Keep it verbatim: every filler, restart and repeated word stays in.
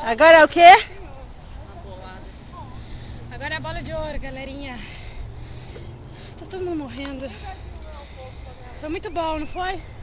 Agora é o quê? Agora é a bola de ouro, galerinha. Tá todo mundo morrendo. Foi muito bom, não foi?